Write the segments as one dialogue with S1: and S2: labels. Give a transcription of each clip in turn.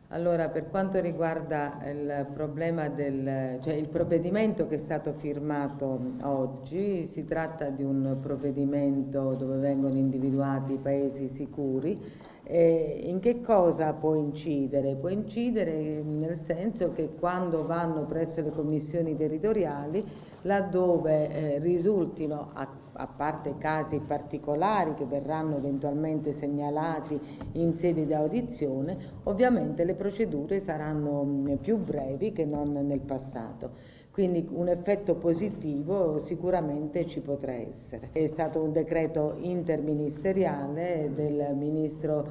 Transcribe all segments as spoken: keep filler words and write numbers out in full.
S1: Allora, per quanto riguarda il problema del, cioè il provvedimento che è stato firmato oggi, si tratta di un provvedimento dove vengono individuati i paesi sicuri. E in che cosa può incidere? Può incidere nel senso che quando vanno presso le commissioni territoriali, laddove eh, risultino, a, a parte casi particolari che verranno eventualmente segnalati in sede di audizione, ovviamente le procedure saranno mh, più brevi che non nel passato. Quindi un effetto positivo sicuramente ci potrà essere. È stato un decreto interministeriale del Ministro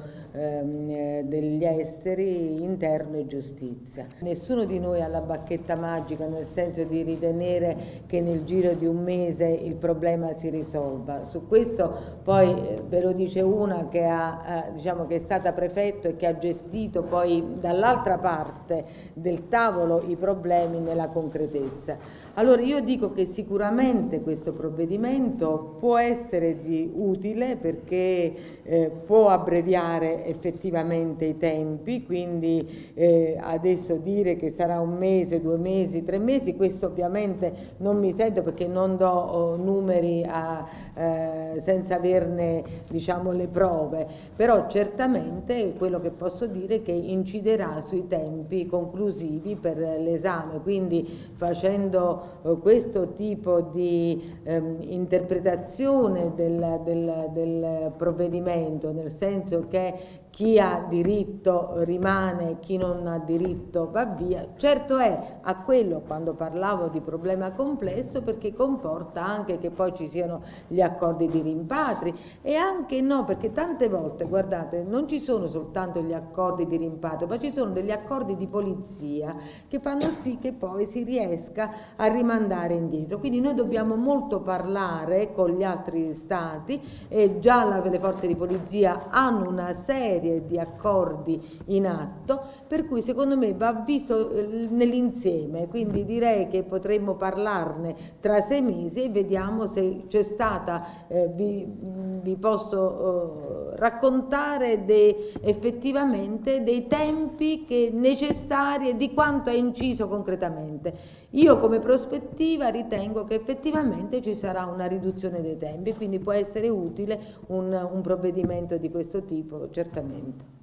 S1: ehm, degli Esteri, Interno e Giustizia. Nessuno di noi ha la bacchetta magica, nel senso di ritenere che nel giro di un mese il problema si risolva. Su questo poi eh, ve lo dice una che, ha, eh, diciamo che è stata prefetto e che ha gestito poi dall'altra parte del tavolo i problemi nella concretezza. Allora io dico che sicuramente questo provvedimento può essere di utile perché eh, può abbreviare effettivamente i tempi, quindi eh, adesso dire che sarà un mese, due mesi, tre mesi, questo ovviamente non mi sento perché non do oh, numeri a, eh, senza averne, diciamo, le prove, però certamente quello che posso dire è che inciderà sui tempi conclusivi per l'esame, quindi facendo eh, questo tipo di ehm, interpretazione del, del, del provvedimento, nel senso che chi ha diritto rimane, chi non ha diritto va via. Certo è a quello quando parlavo di problema complesso, perché comporta anche che poi ci siano gli accordi di rimpatri e anche no, perché tante volte, guardate, non ci sono soltanto gli accordi di rimpatrio, ma ci sono degli accordi di polizia che fanno sì che poi si riesca a rimandare indietro. Quindi noi dobbiamo molto parlare con gli altri stati e già la, le forze di polizia hanno una serie di accordi in atto, per cui secondo me va visto eh, nell'insieme, quindi direi che potremmo parlarne tra sei mesi e vediamo se c'è stata, eh, vi, vi posso eh, raccontare de, effettivamente dei tempi che necessari e di quanto è inciso concretamente. Io come prospettiva ritengo che effettivamente ci sarà una riduzione dei tempi, quindi può essere utile un, un provvedimento di questo tipo, certamente.